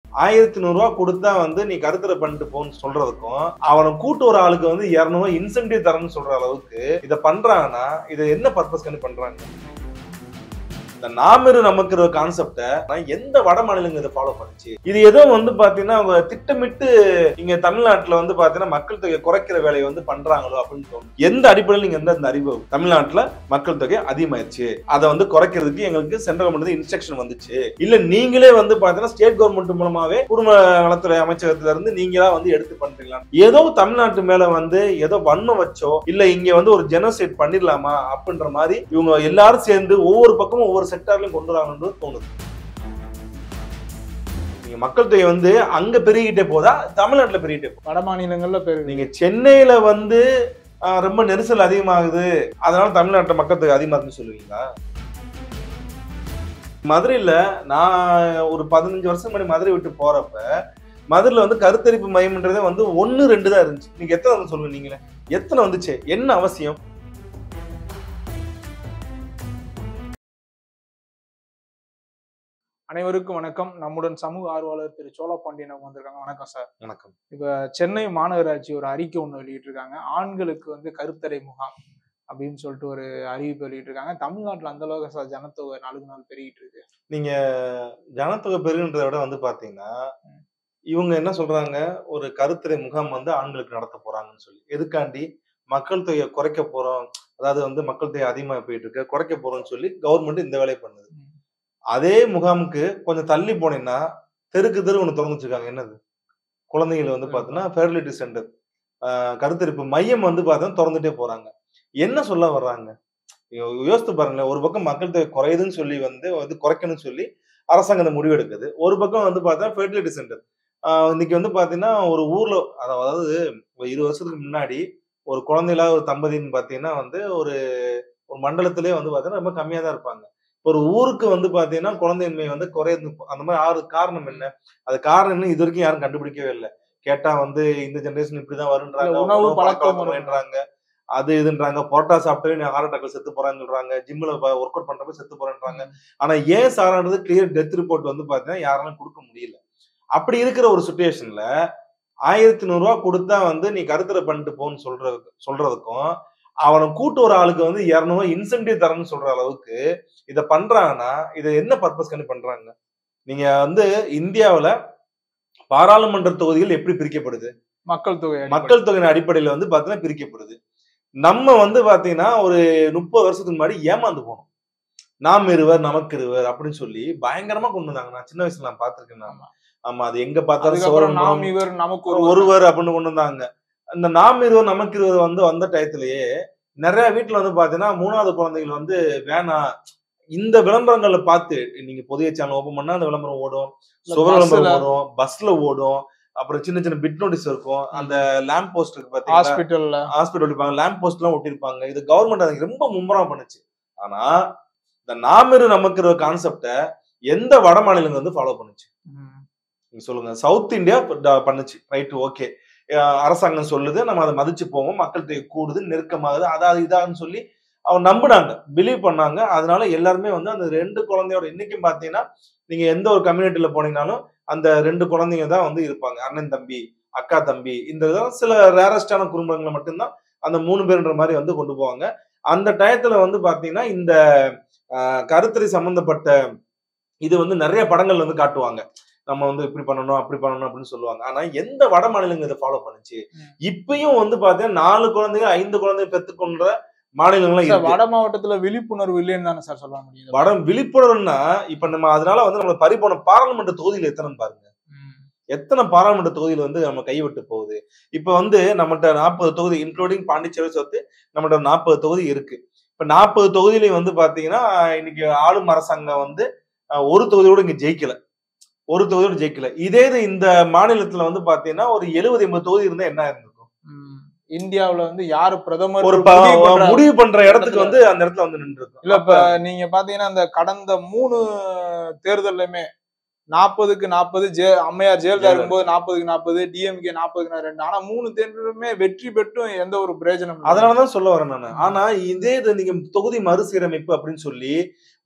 1100 கொடுத்தா வந்து நீ கருத்தரை பண்ணிட்டு போன்னு சொல்றதுக்கும் அவனை கூட்டு ஒரு ஆளுக்கு வந்து 200 இன்சென்டிவ் தரணும்னு சொல்ற அளவுக்கு இதை பண்றாங்கன்னா இதை என்ன பர்பஸ் கண்டு பண்றாங்க? இந்த நாமிரு நமக்கு கான்செப்ட எந்த வட மாநிலங்க இதை ஃபாலோ பண்ணுச்சு? இது ஏதோ வந்து பாத்தீங்கன்னா அவங்க திட்டமிட்டு இங்க தமிழ்நாட்டுல வந்து பாத்தீங்கன்னா மக்கள் தொகை குறைக்கிற வேலையை வந்து பண்றாங்களோ அப்படின்னு தோணும். எந்த அடிப்படையில் நீங்க எந்த அறிவு தமிழ்நாட்டுல மக்கள் தொகை அதிகமாயிருச்சு, அதை வந்து குறைக்கிறதுக்கு எங்களுக்கு சென்ட்ரல் கவர்மெண்ட் இன்ஸ்ட்ரக்ஷன் வந்துச்சு, இல்ல நீங்களே வந்து பாத்தீங்கன்னா ஸ்டேட் கவர்மெண்ட் மூலமாவே குடும்ப நலத்துறை அமைச்சகத்துல இருந்து நீங்களா வந்து எடுத்து பண்றீங்களா? ஏதோ தமிழ்நாட்டு மேல வந்து ஏதோ வன்மம் வச்சோ இல்ல இங்க வந்து ஒரு ஜெனோசைட் பண்ணிடலாமா அப்படின்ற மாதிரி இவங்க எல்லாரும் சேர்ந்து ஒவ்வொரு பக்கமும் ஒவ்வொரு செக்டார்லயும் கொண்டு வராங்கன்றது தோணுது. நீங்க மக்கள் தொகை வந்து அங்க பெருகிட்டே போதா தமிழ்நாட்டுல பெருகிட்டே போதா? வட மாநிலங்கள்ல பெருகு. நீங்க சென்னையில வந்து ரொம்ப நெரிசல் அதிகமாகுது அதனால தமிழ்நாட்டுல மக்கள் தொகை அதிகமாகுதுன்னு சொல்லுவீங்களா? மதுரையில நான் ஒரு 15 வருஷம் முன்னாடி மதுரை விட்டு போறப்ப மதுரையில வந்து கருத்தரிப்பு மையம்ன்றதே வந்து 1, 2 தான் இருந்துச்சு. நீங்க எத்தனை வந்து சொல்லுங்க, நீங்களே எத்தனை வந்துச்சு? என்ன அவசியம்? அனைவருக்கும் வணக்கம். நம்முடன் சமூக ஆர்வலர் திரு சோழபாண்டியன் அவங்க வந்திருக்காங்க. வணக்கம் சார். வணக்கம். இப்ப சென்னை மாநகராட்சி ஒரு அறிக்கை ஒண்ணு வெளியிட்டிருக்காங்க. ஆண்களுக்கு வந்து கருத்தடை முகாம் அப்படின்னு சொல்லிட்டு ஒரு அறிவிப்பு வெளியிட்டிருக்காங்க. தமிழ்நாட்டுல அந்த அளவுக்கு சார் ஜனத்தொகை நாளுக்கு நாள் பெருகிட்டு இருக்கு. நீங்க ஜனத்தொகை பெருகுன்றதை விட வந்து பாத்தீங்கன்னா இவங்க என்ன சொல்றாங்க, ஒரு கருத்தடை முகாம் வந்து ஆண்களுக்கு நடத்த போறாங்கன்னு சொல்லி. எதுக்காண்டி? மக்கள் தொகையை குறைக்க போறோம், அதாவது வந்து மக்கள் தொகை அதிகமா போயிட்டு இருக்கு, குறைக்க போறோம்னு சொல்லி கவர்மெண்ட் இந்த வேலையை பண்ணுது. அதே முகாமுக்கு கொஞ்சம் தள்ளி போனீங்கன்னா தெருக்கு தெரு ஒண்ணு திறந்து வச்சிருக்காங்க. என்னது? குழந்தைகள் வந்து பாத்தீங்கன்னா ஃபெர்டிலிட்டி சென்டர், கருத்தரிப்பு மையம் வந்து பாத்தீங்கன்னா திறந்துட்டே போறாங்க. என்ன சொல்ல வர்றாங்க யோசித்து பாருங்களேன். ஒரு பக்கம் மக்கள் தொகை குறையுதுன்னு சொல்லி வந்து குறைக்கணும்னு சொல்லி அரசாங்கம் இந்த முடிவு எடுக்குது. ஒரு பக்கம் வந்து பாத்தீங்கன்னா ஃபெர்டிலிட்டி சென்டர் இன்னைக்கு வந்து பாத்தீங்கன்னா ஒரு ஊர்ல, அதாவது 20 வருஷத்துக்கு முன்னாடி ஒரு குழந்தைகளா ஒரு தம்பதின்னு பாத்தீங்கன்னா வந்து ஒரு மண்டலத்திலே வந்து பாத்தீங்கன்னா ரொம்ப கம்மியா தான் இருப்பாங்க. ஒரு ஊருக்கு வந்து பாத்தீங்கன்னா குழந்தையின்மை வந்து குறையுது. அந்த மாதிரி ஆறு காரணம் என்ன? அது காரணம் என்ன இது வரைக்கும் யாரும் கண்டுபிடிக்கவே இல்லை. கேட்டா வந்து இந்த ஜெனரேஷன் இப்படிதான் வருன்றாங்க, உணவு பழக்கம்ன்றாங்க, அது இதுன்றாங்க, பொரோட்டா சாப்பிட்டு ஹார்ட் அட்டாக்ல செத்து போறான்னு சொல்றாங்க, ஜிம்ல ஒர்க் அவுட் பண்றப்ப செத்து போறேன்றாங்க. ஆனா ஏன் சாரானது கிளியர் டெத் ரிப்போர்ட் வந்து பாத்தீங்கன்னா யாராலும் கொடுக்க முடியல. அப்படி இருக்கிற ஒரு சிச்சுவேஷன்ல 1100 கொடுத்தா வந்து நீ கருத்தரை பண்ணிட்டு போன்னு சொல்றதுக்கும் அவனை கூட்டு ஒரு ஆளுக்கு வந்து 200 இன்சென்டிவ் தரணும்னு சொல்ற அளவுக்கு இதை பண்றாங்கன்னா இதை என்ன பர்பஸ் கண்டு பண்றாங்க? நீங்க வந்து இந்தியாவில பாராளுமன்ற தொகுதிகள் எப்படி பிரிக்கப்படுது? மக்கள் தொகையின் அடிப்படையில வந்து பாத்தீங்கன்னா பிரிக்கப்படுது. நம்ம வந்து பாத்தீங்கன்னா ஒரு 30 வருஷத்துக்கு முன்னாடி ஏமாந்து போனோம். நாம் இருவர் நமக்கு இருவர் அப்படின்னு சொல்லி பயங்கரமா கொண்டு வந்தாங்க. நான் சின்ன வயசுல நான் பாத்துருக்கேன். ஆமா, அது எங்க பார்த்தாலும் ஒருவர் அப்படின்னு கொண்டு வந்தாங்க. இந்த நாம் இருவர் நமக்கு இருவர் வந்து வந்த டயத்திலேயே நிறைய வீட்டுல வந்து பாத்தீங்கன்னா 3வது குழந்தைகள் வந்து வேணாம். இந்த விளம்பரங்களை பார்த்து நீங்க புதிய சேனல் ஓபன் பண்ணா அந்த விளம்பரம் ஓடும், சுவர் விளம்பரம் ஓடும், பஸ்ல ஓடும், அப்புறம் சின்ன சின்ன பிட் நோட்டீஸ் இருக்கும், அந்த லேம்ப் போஸ்ட் இருக்கு பாத்தீங்கன்னா ஹாஸ்பிட்டல் இருப்பாங்க, லேம்ப் போஸ்ட் எல்லாம் ஒட்டிருப்பாங்க. இது கவர்மெண்ட் அதுக்கு ரொம்ப மும்முரமா பண்ணுச்சு. ஆனா இந்த நாமிரு நமக்கு கான்செப்ட எந்த வட மாநிலங்கள் வந்து ஃபாலோ பண்ணுச்சு? நீங்க சொல்லுங்க. சவுத் இந்தியா பண்ணுச்சு, ரைட், ஓகே. அரசாங்கம் சொல்லுது, நம்ம அதை மதிச்சு போவோம், மக்கள் தொகை கூடுது, நெருக்கமாகுது, அதாவது இதான்னு சொல்லி அவங்க நம்பினாங்க, பிலீவ் பண்ணாங்க. அதனால எல்லாருமே வந்து அந்த 2 குழந்தையோட இன்னைக்கும் பாத்தீங்கன்னா நீங்க எந்த ஒரு கம்யூனிட்டியில போனீங்கன்னாலும் அந்த 2 குழந்தைங்க தான் வந்து இருப்பாங்க. அண்ணன் தம்பி, அக்கா தம்பி, இந்த சில ரேரஸ்டான குடும்பங்களை மட்டும்தான் அந்த 3 பேருன்ற மாதிரி வந்து கொண்டு போவாங்க. அந்த டயத்துல வந்து பாத்தீங்கன்னா இந்த கருத்தறி சம்பந்தப்பட்ட இது வந்து நிறைய படங்கள் வந்து காட்டுவாங்க. நம்ம வந்து இப்படி பண்ணணும் அப்படி பண்ணணும் அப்படின்னு சொல்லுவாங்க. ஆனா எந்த வட மாநிலங்கள் இதை ஃபாலோ பண்ணுச்சு? இப்பயும் வந்து பாத்தீங்கன்னா 4 குழந்தைங்க 5 குழந்தைங்க பெத்துக்கொண்ட மாநிலங்கள்லாம் வட மாவட்டத்துல விழிப்புணர்வு இல்லைன்னு தானே சார் சொல்ல முடியும். வட விழிப்புணர்வுன்னா இப்ப நம்ம அதனால வந்து நம்ம பறிபோன பாராளுமன்ற தொகுதியில எத்தனை பாருங்க, எத்தனை பாராளுமன்ற தொகுதியில வந்து நம்ம கைவிட்டு போகுது. இப்ப வந்து நம்மகிட்ட 40 தொகுதி இன்க்ளூடிங் பாண்டிச்சேரி சேர்த்து நம்மகிட்ட 40 தொகுதி இருக்கு. இப்ப 40 தொகுதியிலையும் வந்து பாத்தீங்கன்னா இன்னைக்கு ஆளும் அரசாங்கம் வந்து ஒரு தொகுதியோட இங்க ஜெயிக்கல, ஒரு தொகுதியோட ஜெயிக்கல. இதே இந்த மாநிலத்துல வந்து பாத்தீங்கன்னா ஒரு 70-80 தொகுதி இருந்தா என்ன இருந்திருக்கும்? இந்தியாவுல வந்து யாரு பிரதமர் ஒரு முடிவு பண்ற இடத்துக்கு வந்து அந்த இடத்துல வந்து நின்று இருக்கும். இல்ல இப்ப நீங்க பாத்தீங்கன்னா அந்த கடந்த 3 தேர்தலுமே 40க்கு 40 அம்மையார் ஜெயலலிதா இருக்கும்போது 40க்கு 40, டிஎம்கே 40க்கு 2. ஆனா 3 தேர்தலுமே வெற்றி பெற்றும் எந்த ஒரு பிரயோஜனம். அதனாலதான் சொல்ல வரேன் நானு. ஆனா இதே இது நீங்க தொகுதி மறுசீரமைப்பு அப்படின்னு சொல்லி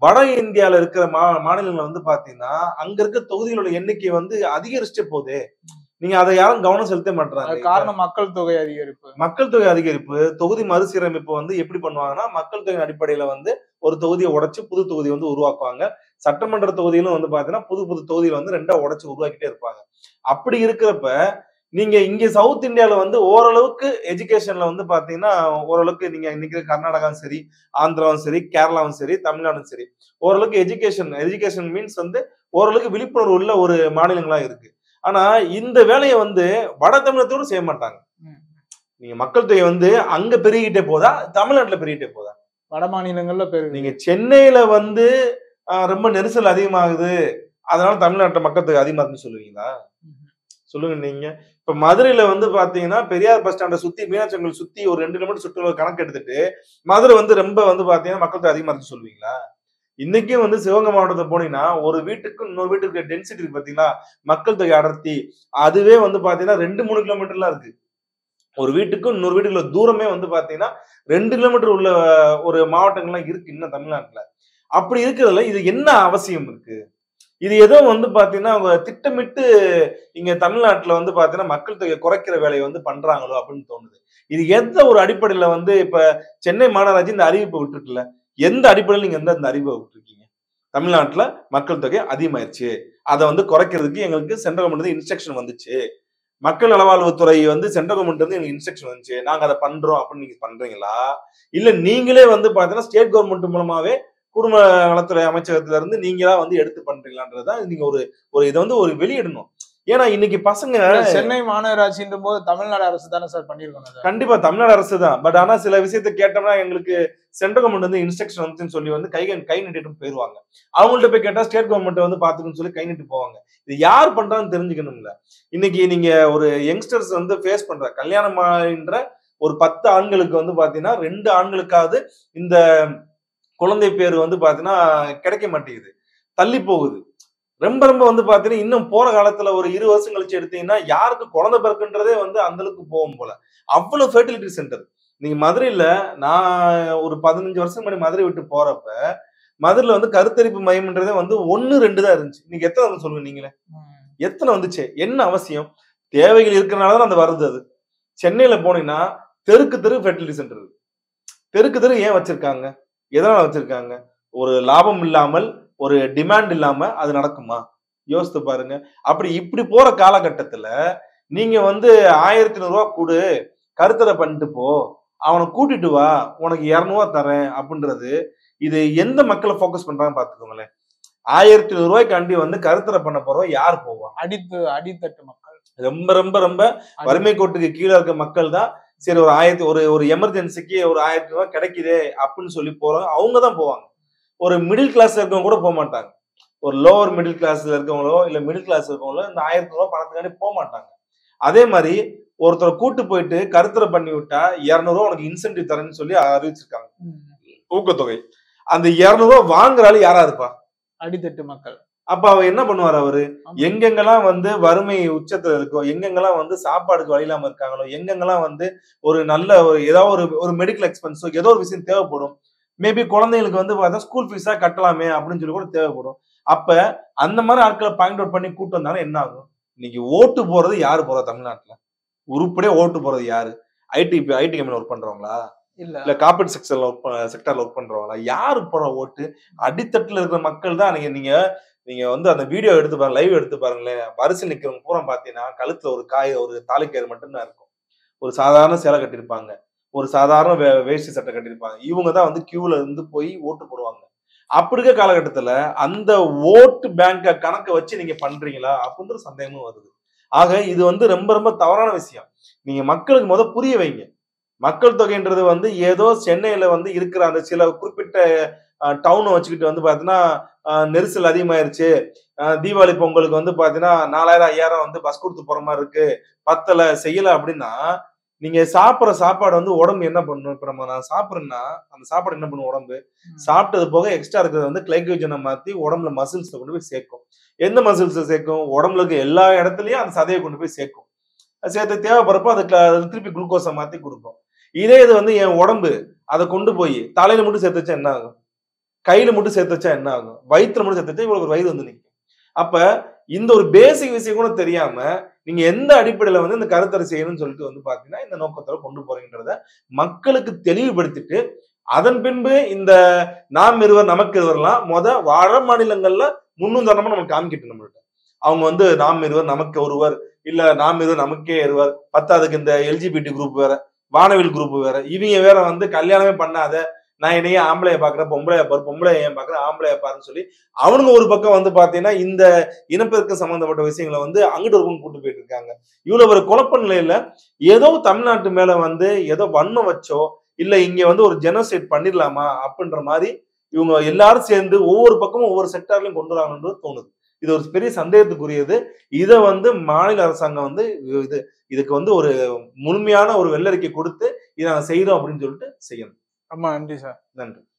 வட இந்தியால இருக்கிற மாநிலங்கள் வந்து பாத்தீங்கன்னா அங்க இருக்க தொகுதிகளோட எண்ணிக்கை வந்து அதிகரிச்சுட்டே போகுது. நீங்க அதை யாரும் கவனம் செலுத்த மாட்டாங்க. காரணம் மக்கள் தொகை அதிகரிப்பு. மக்கள் தொகை அதிகரிப்பு, தொகுதி மறுசீரமைப்பு வந்து எப்படி பண்ணுவாங்கன்னா, மக்கள் தொகை அடிப்படையில வந்து ஒரு தொகுதியை உடைச்சு புது தொகுதி வந்து உருவாக்குவாங்க. சட்டமன்ற தொகுதியிலும் வந்து பாத்தீங்கன்னா புது புது தொகுதியில வந்து 2ஆ உடைச்சு உருவாக்கிட்டே இருப்பாங்க. அப்படி இருக்கிறப்ப நீங்க இங்க சவுத் இந்தியால வந்து ஓரளவுக்கு எஜுகேஷன்ல வந்து பாத்தீங்கன்னா ஓரளவுக்கு நீங்க இன்னைக்கு கர்நாடகாவும் சரி, ஆந்திராவும் சரி, கேரளாவும் சரி, தமிழ்நாடும் சரி, ஓரளவுக்கு எஜுகேஷன் மீன்ஸ் வந்து ஓரளவுக்கு விழிப்புணர்வு உள்ள ஒரு மாநிலங்களா இருக்கு. ஆனா இந்த வேலையை வந்து வட தமிழகத்தோடு செய்ய மாட்டாங்க. நீங்க மக்கள் தொகை வந்து அங்க பெருகிட்டே போதா, தமிழ்நாட்டுல பெருகிட்டே போதா? வட மாநிலங்கள்ல பெருகு. நீங்க சென்னையில வந்து ரொம்ப நெரிசல் அதிகமாகுது, அதனால தமிழ்நாட்டுல மக்கள் தொகை அதிகமாகுதுன்னு சொல்லுவீங்களா? சொல்லுங்க நீங்க. இப்ப மதுரையில வந்து பாத்தீங்கன்னா பெரியார் பஸ் ஸ்டாண்டை சுத்தி மீனாட்சி சுத்தி ஒரு 2 கிலோமீட்டர் சுற்றுலா கணக்கு எடுத்துட்டு மதுரை வந்து ரொம்ப வந்து பாத்தீங்கன்னா மக்கள் தொகை அதிகமா இருக்குன்னு சொல்லுவீங்களா? இன்னைக்கும் வந்து சிவகங்கை மாவட்டத்தை போனீங்கன்னா ஒரு வீட்டுக்கு இன்னொரு வீட்டுக்கு டென்சிட்டி இருக்கு பாத்தீங்களா, மக்கள் தொகை அடர்த்தி, அதுவே வந்து பாத்தீங்கன்னா 2-3 கிலோமீட்டர்லாம் இருக்கு. ஒரு வீட்டுக்கும் இன்னொரு வீட்டுக்குள்ள தூரமே வந்து பாத்தீங்கன்னா 2 கிலோமீட்டர் உள்ள ஒரு மாவட்டங்கள்லாம் இருக்கு இன்னும் தமிழ்நாட்டுல. அப்படி இருக்கிறதுல இது என்ன அவசியம் இருக்கு? இது ஏதோ வந்து பாத்தீங்கன்னா அவங்க திட்டமிட்டு இங்க தமிழ்நாட்டுல வந்து பாத்தீங்கன்னா மக்கள் தொகை குறைக்கிற வேலையை வந்து பண்றாங்களோ அப்படின்னு தோணுது. இது எந்த ஒரு அடிப்படையில வந்து இப்ப சென்னை மாநகராட்சி இந்த அறிவிப்பை விட்டுருக்குல்ல, எந்த அடிப்படையில் நீங்க இந்த அறிவிப்பை விட்டுருக்கீங்க? தமிழ்நாட்டுல மக்கள் தொகை அதிகமாயிருச்சு, அதை வந்து குறைக்கிறதுக்கு எங்களுக்கு சென்ட்ரல் கவர்மெண்ட் இன்ஸ்ட்ரக்ஷன் வந்துச்சு, மக்கள் நலவாழ்வுத்துறை வந்து சென்ட்ரல் கவர்மெண்ட் வந்து எங்களுக்கு இன்ஸ்ட்ரக்ஷன் வந்துச்சு, நாங்க அதை பண்றோம் அப்படின்னு நீங்க பண்றீங்களா? இல்ல நீங்களே வந்து பாத்தீங்கன்னா ஸ்டேட் கவர்மெண்ட் மூலமாவே குடும்ப நலத்துறை அமைச்சகத்துல இருந்து நீங்களா வந்து எடுத்து பண்றீங்களான்றதான் நீங்க ஒரு இதை வந்து ஒரு வெளியிடணும். ஏன்னா இன்னைக்கு பசங்க சென்னை மாநகராட்சின்ற போது தமிழ்நாடு அரசு தானே சார் பண்ணிருக்கணும். கண்டிப்பா தமிழ்நாடு அரசு தான். பட் ஆனா சில விஷயத்த கேட்டோம்னா எங்களுக்கு சென்ட்ரல் கவர்மெண்ட் வந்து இன்ஸ்ட்ரக்ஷன் வந்துச்சுன்னு சொல்லி வந்து கை நீட்டிட்டு போயிருவாங்க. அவங்கள்ட்ட போய் கேட்டா ஸ்டேட் கவர்மெண்ட் வந்து பாத்துக்குன்னு சொல்லி கை நீட்டு போவாங்க. இது யார் பண்றான்னு தெரிஞ்சுக்கணும்ல. இன்னைக்கு நீங்க ஒரு யங்ஸ்டர்ஸ் வந்து ஃபேஸ் பண்ற கல்யாணம் என்ற ஒரு 10 ஆண்களுக்கு வந்து பாத்தீங்கன்னா 2 ஆண்களுக்காவது இந்த குழந்தை பேர் வந்து பாத்தீங்கன்னா கிடைக்க மாட்டேங்குது, தள்ளி போகுது. ரொம்ப ரொம்ப வந்து பாத்தீங்கன்னா இன்னும் போற காலத்துல ஒரு 20 வருஷம் கழிச்சு எடுத்தீங்கன்னா யாருக்கு குழந்தை பிறக்குன்றதே வந்து அந்த அளவுக்கு போகும் போல. அவ்வளவு ஃபெர்டிலிட்டி சென்டர். நீங்க மதுரையில நான் ஒரு 15 வருஷம் முன்னாடி மதுரை விட்டு போறப்ப மதுரையில வந்து கருத்தரிப்பு மையம்ன்றதே வந்து 1-2 தான் இருந்துச்சு. நீங்க எத்தனை வந்து சொல்லுங்க நீங்களே? எத்தனை வந்துச்சு? என்ன அவசியம்? தேவைகள் இருக்கிறனாலதான் அந்த வருது. அது சென்னையில போனீங்கன்னா தெருக்கு தெரு ஃபெர்டிலிட்டி சென்டர் இருக்கு. தெருக்கு தெரு ஏன் வச்சிருக்காங்க? எதனால வச்சிருக்காங்க? ஒரு லாபம் இல்லாமல், ஒரு டிமாண்ட் இல்லாம அது நடக்குமா? யோசித்து பாருங்க. அப்படி இப்படி போற காலகட்டத்துல நீங்க வந்து 1500 ரூபாய் கொடு, கருத்தரை பண்ணிட்டு போ, அவனை கூட்டிட்டு வா, உனக்கு 200 ரூபாய் தரேன் அப்படின்றது இது எந்த மக்களை போக்கஸ் பண்றாங்க பாத்துக்கோங்களேன். 1500 ரூபாய்க்காண்டி வந்து கருத்தரை பண்ண போறோம் யார் போவா? அடித்தட்டு மக்கள், ரொம்ப ரொம்ப ரொம்ப வறுமை கோட்டுக்கு கீழே இருக்க மக்கள் தான். சரி ஒரு எமர்ஜென்சிக்கு ஒரு 1000 ரூபாய் கிடைக்குதே அப்படின்னு சொல்லி போறோம், அவங்கதான் போவாங்க. ஒரு மிடில் கிளாஸ்ல இருக்கவங்க கூட போக மாட்டாங்க. ஒரு லோவர் மிடில் கிளாஸ்ல இருக்கவங்களோ இல்ல மிடில் கிளாஸ் இருக்கவங்களோ இந்த 1000 ரூபாய் பணத்துக்காண்டி போக மாட்டாங்க. அதே மாதிரி ஒருத்தரை கூட்டு போயிட்டு கருத்தரை பண்ணி விட்டா 200 ரூபாய் உனக்கு இன்சென்டிவ் தரேன்னு சொல்லி அறிவிச்சிருக்காங்க, ஊக்கத்தொகை. அந்த 200 ரூபாய் வாங்குறாள் யாரா இருப்பா? அடித்தட்டு மக்கள். அப்ப அவர் என்ன பண்ணுவார்? அவரு எங்கெங்கெல்லாம் வந்து வறுமை உச்சத்துல இருக்கோ, எங்கெங்கெல்லாம் வந்து சாப்பாடுக்கு வழி இல்லாம இருக்காங்களோ, எங்கெங்கெல்லாம் வந்து ஒரு நல்ல ஏதாவது ஒரு மெடிக்கல் எக்ஸ்பென்ஸோ ஏதோ ஒரு விஷயம் தேவைப்படும், மேபி குழந்தைங்களுக்கு வந்து பார்த்தா ஸ்கூல் ஃபீஸா கட்டலாமே அப்படின்னு சொல்லி கூட தேவைப்படும். அப்ப அந்த மாதிரி ஆட்களை பாயிண்ட் அவுட் பண்ணி கூட்டு வந்தாலும் என்ன ஆகும்? இன்னைக்கு ஓட்டு போறது யாரு போறா? தமிழ்நாட்டுல உருப்படியா ஓட்டு போறது யாரு? ஐடி கம்பெனி ஒர்க் பண்றவங்களா? இல்ல கார்பரேட் செக்டர்ல ஒர்க் பண்றவங்களா? யாரு போற ஓட்டு? அடித்தட்டுல இருக்கிற மக்கள் தான். நீங்க வந்து அந்த வீடியோ எடுத்து பாருங்க, லைவ் எடுத்து பாருங்களேன். வரிசை நிக்கிறவங்க பூரா பாத்தீங்கன்னா கழுத்துல ஒரு தாலிக்கயிறு மட்டும்தான் இருக்கும். ஒரு சாதாரண சேலை கட்டிருப்பாங்க, ஒரு சாதாரண வேஷ்டி சட்டை கட்டிருப்பாங்க. இவங்க தான் வந்து கியூல இருந்து போய் ஓட்டு போடுவாங்க. அப்படி இருக்க காலகட்டத்துல அந்த ஓட்டு பேங்க கணக்க வச்சு நீங்க பண்றீங்களா அப்படின்ற சந்தேகமும் வருது. ஆக இது வந்து ரொம்ப ரொம்ப தவறான விஷயம். நீங்க மக்களுக்கு புரிய வைங்க. மக்கள் தொகைன்றது வந்து ஏதோ சென்னையில வந்து இருக்கிற அந்த சில குறிப்பிட்ட டவுனை வச்சுக்கிட்டு வந்து பாத்தீங்கன்னா நெரிசல் அதிகமாயிருச்சு, தீபாவளி பொங்கலுக்கு வந்து பாத்தீங்கன்னா 4000 5000 வந்து பஸ் கொடுத்து போற மாதிரி இருக்கு, பத்தல செய்யல அப்படின்னா நீங்க சாப்பிடுற சாப்பாடு வந்து உடம்பு என்ன பண்ணும்? இப்ப நான் சாப்பிடுறேன்னா அந்த சாப்பாடு என்ன பண்ணும்? உடம்பு சாப்பிட்டது போக எக்ஸ்ட்ரா இருக்கிறது வந்து கிளைகோஜனை மாத்தி உடம்புல மசில்ஸ் கொண்டு போய் சேர்க்கும். எந்த மசில்ஸ் சேர்க்கும்? உடம்புல இருக்க எல்லா இடத்துலயும் அந்த சதையை கொண்டு போய் சேர்க்கும். சேர்த்து தேவைப்படுறப்போ அதுக்கு திருப்பி குளுக்கோஸை மாத்தி கொடுக்கும். இதே இது வந்து என் உடம்பு அதை கொண்டு போய் தலையில மட்டும் சேர்த்து வச்சா என்ன ஆகும்? கையில மட்டும் சேர்த்து வச்சா என்ன ஆகும், வயிற்றுல மட்டும் சேர்த்து வச்சா இவ்வளவு ஒரு வயிறு வந்து நிற்கும். அப்ப இந்த ஒரு பேசிக் விஷயம் கூட தெரியாம நீங்க எந்த அடிப்படையில வந்து இந்த கருத்தடை செய்யணும்னு சொல்லிட்டு வந்து பாத்தீங்கன்னா இந்த நோக்கத்துல கொண்டு போறீங்கன்றத மக்களுக்கு தெளிவுபடுத்திட்டு, அதன் பின்பு இந்த நாம் இருவர் நமக்கு இருவர்லாம் வட மாநிலங்கள்ல முன்னுதாரணமா நமக்கு காமிக்கிட்டு நம்மள்ட்ட. அவங்க வந்து நாம் இருவர் நமக்கு ஒருவர், இல்ல நாம் இருவர் நமக்கே இருவர், பத்தாவதுக்கு இந்த எல்ஜிபிடி குரூப் வேற, வானவில் குரூப் வேற, இவங்க வேற வந்து கல்யாணமே பண்ணாத, நான் என்னையே ஆம்பளைய பாக்குறேன், பொம்பளைய பாரு, பொம்பளைய ஏன் பாக்குறேன், ஆம்பளைய பாருன்னு சொல்லி அவனுங்க ஒரு பக்கம் வந்து பாத்தீங்கன்னா இந்த இனப்பெருக்க சம்பந்தப்பட்ட விஷயங்களை வந்து அங்கிட்டு ஒரு பக்கம் கூட்டு போயிட்டு இருக்காங்க. இவ்வளவு ஒரு குழப்ப நிலையில ஏதோ தமிழ்நாட்டு மேல வந்து ஏதோ வன்மம் வச்சோ, இல்ல இங்க வந்து ஒரு ஜெனோசைட் பண்ணிடலாமா அப்படின்ற மாதிரி இவங்க எல்லாரும் சேர்ந்து ஒவ்வொரு பக்கமும் ஒவ்வொரு செக்டார்லயும் கொண்டு வராங்கன்றது தோணுது. இது ஒரு பெரிய சந்தேகத்துக்குரியது. இத வந்து மாநில அரசாங்கம் வந்து இதுக்கு வந்து ஒரு முழுமையான ஒரு வெள்ளறிக்கை கொடுத்து இதை நாங்க செய்யறோம் அப்படின்னு சொல்லிட்டு செய்யணும். ரொம்ப நன்றி சார். நன்றி.